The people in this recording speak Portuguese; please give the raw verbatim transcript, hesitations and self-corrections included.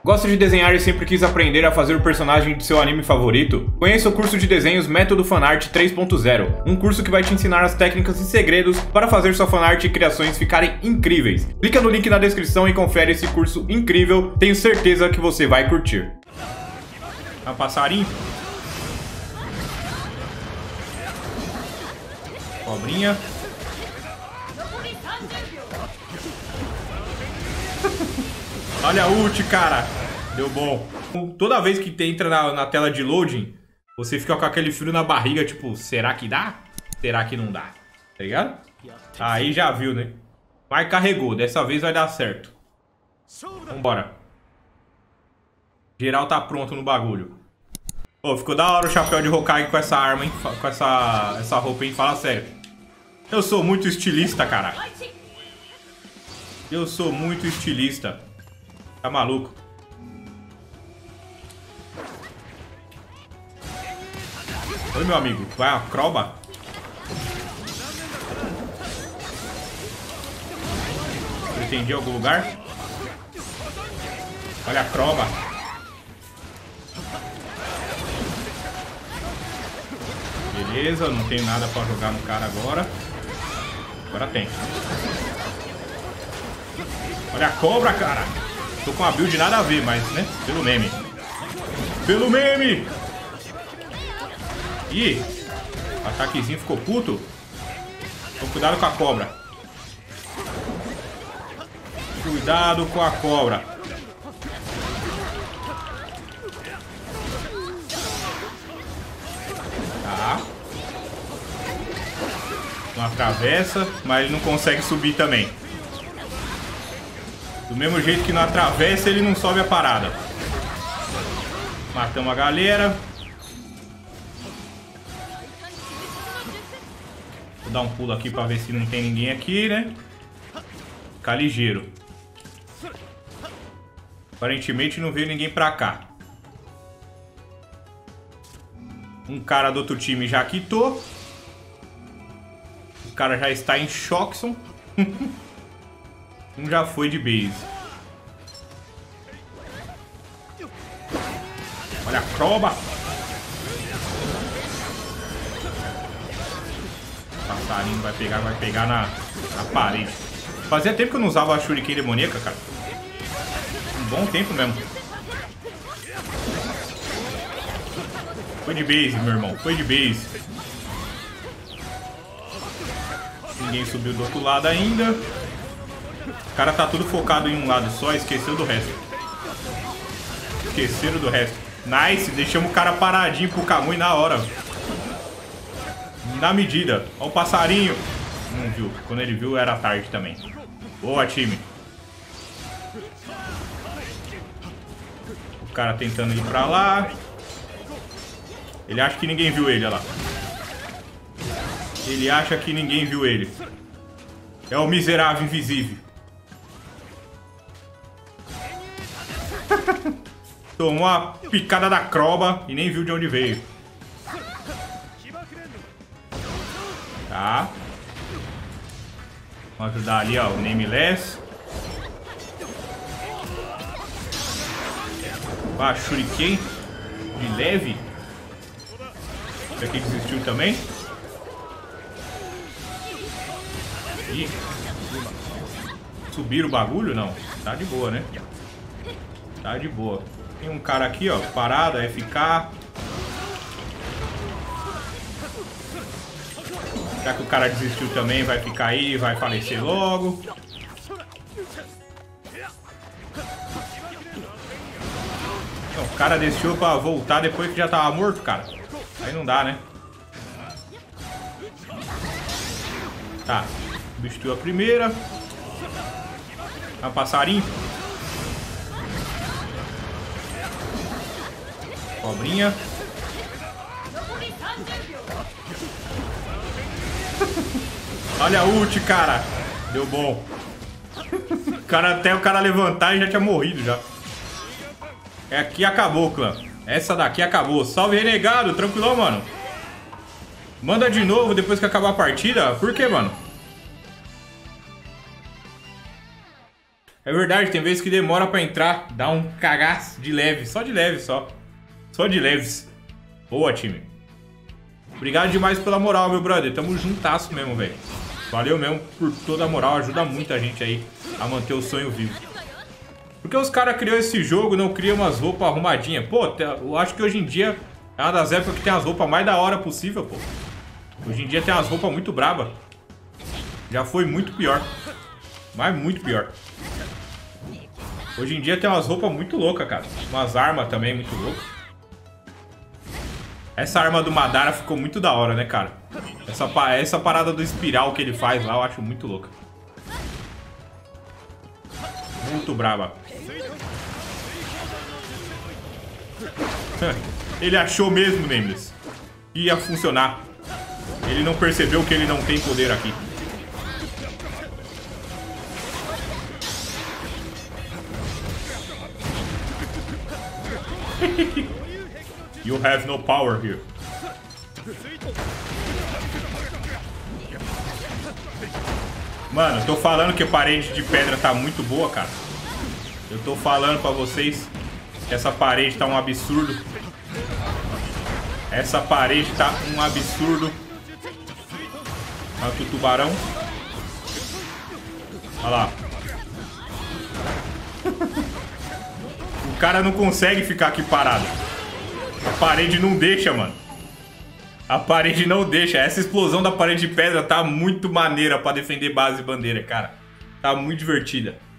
Gosta de desenhar e sempre quis aprender a fazer o personagem de seu anime favorito? Conheça o curso de desenhos Método Fanart três ponto zero, um curso que vai te ensinar as técnicas e segredos para fazer sua fanart e criações ficarem incríveis. Clica no link na descrição e confere esse curso incrível, tenho certeza que você vai curtir. É um passarinho. Cobrinha. Olha a ult, cara. Deu bom. Toda vez que entra na, na tela de loading, você fica com aquele frio na barriga, tipo, será que dá? Será que não dá? Tá ligado? Aí já viu, né? Vai, carregou. Dessa vez vai dar certo. Vambora. Geral tá pronto no bagulho. Pô, ficou da hora o chapéu de Hokage com essa arma, hein? Com essa, essa roupa, hein? Fala sério. Eu sou muito estilista, cara. Eu sou muito estilista. Tá maluco? Oi, meu amigo. Vai a croba? Pretendi algum lugar? Olha a croba. Beleza, não tenho nada pra jogar no cara agora. Agora tem. Olha a cobra, cara. Tô com uma build nada a ver, mas, né? Pelo meme. Pelo meme! Ih! O ataquezinho ficou puto. Então, cuidado com a cobra. Cuidado com a cobra. Tá. Não atravessa, mas ele não consegue subir também. Do mesmo jeito que não atravessa, ele não sobe a parada. Matamos a galera. Vou dar um pulo aqui pra ver se não tem ninguém aqui, né? Ficar ligeiro. Aparentemente não veio ninguém pra cá. Um cara do outro time já quitou. O cara já está em Shoxon. Um já foi de base. Olha a croba. O passarinho vai pegar, vai pegar na, na parede. Fazia tempo que eu não usava a Shuriken demoníaca, cara. Um bom tempo mesmo. Foi de base, meu irmão. Foi de base. Ninguém subiu do outro lado ainda. O cara tá tudo focado em um lado só, esqueceu do resto. Esqueceram do resto. Nice, deixamos o cara paradinho pro Kamui na hora. Na medida. Olha o passarinho. Não viu. Quando ele viu era tarde também. Boa, time. O cara tentando ir pra lá. Ele acha que ninguém viu ele, olha lá. Ele acha que ninguém viu ele. É o miserável invisível. Tomou uma picada da croba e nem viu de onde veio. Tá. Vamos ajudar ali, ó, o Nameless. Ah, Shuriken. De leve. Esse aqui desistiu também. Ih. Subiram o bagulho? Não. Tá de boa, né? Tá de boa. Tem um cara aqui, ó, parado, F K. Já que o cara desistiu também, vai ficar aí, vai falecer logo. Então, o cara deixou pra voltar depois que já tava morto, cara. Aí não dá, né? Tá. Substituiu a primeira. É um passarinho. Cobrinha. Olha a ult, cara. Deu bom. O cara, até o cara levantar e já tinha morrido já. É, aqui acabou, clã. Essa daqui acabou. Salve, renegado. Tranquilão, mano. Manda de novo depois que acabar a partida. Por quê, mano? É verdade, tem vezes que demora pra entrar. Dá um cagaço de leve. Só de leve, só. Só de leves. Boa, time. Obrigado demais pela moral, meu brother. Tamo juntasso mesmo, velho. Valeu mesmo por toda a moral. Ajuda muito a gente aí a manter o sonho vivo. Porque os caras criam esse jogo, não criam umas roupas arrumadinhas. Pô, eu acho que hoje em dia é uma das épocas que tem as roupas mais da hora possível, pô. Hoje em dia tem umas roupas muito brabas. Já foi muito pior. Mas muito pior. Hoje em dia tem umas roupas muito loucas, cara. Umas armas também muito loucas. Essa arma do Madara ficou muito da hora, né, cara? Essa, essa parada do espiral que ele faz lá, eu acho muito louca. Muito braba. Ele achou mesmo, Nameless, que ia funcionar. Ele não percebeu que ele não tem poder aqui. You have no power here. Mano, eu tô falando que a parede de pedra tá muito boa, cara. Eu tô falando pra vocês que essa parede tá um absurdo. Essa parede tá um absurdo. Olha o tubarão. Olha lá. O cara não consegue ficar aqui parado. A parede não deixa, mano. A parede não deixa. Essa explosão da parede de pedra tá muito maneira pra defender base e bandeira, cara. Tá muito divertida.